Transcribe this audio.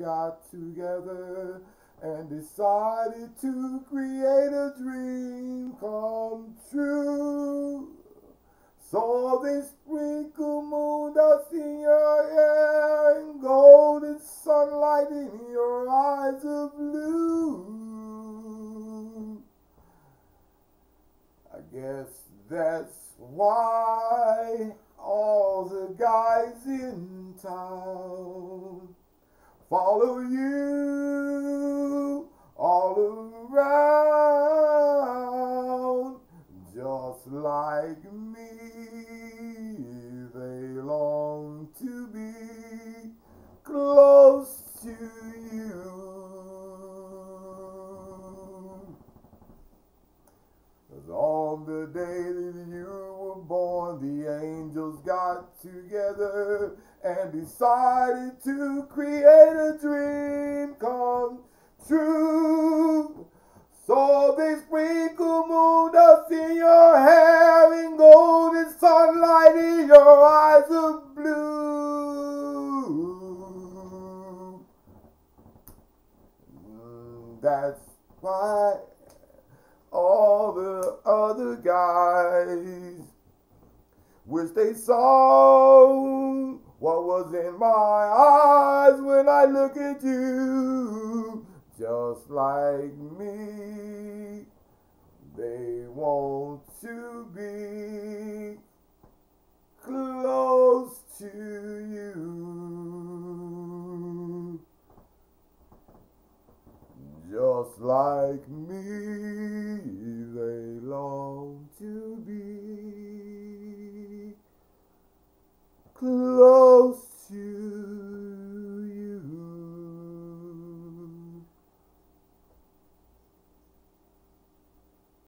got together and decided to create a dream come true. So they sprinkle moon dust in your hair and golden sunlight in your eyes of blue. I guess that's why all the guys in town follow you all around. Just like me, they long to be close to you. 'Cause on the day that you were born, the angels got together and decided to create a dream come true. So they sprinkle moon dust in your hair and golden sunlight in your eyes of blue. That's why all the other guys wish they saw what was in my eyes when I look at you. Just like me, they want to be close to you. Just like me, they long to be close.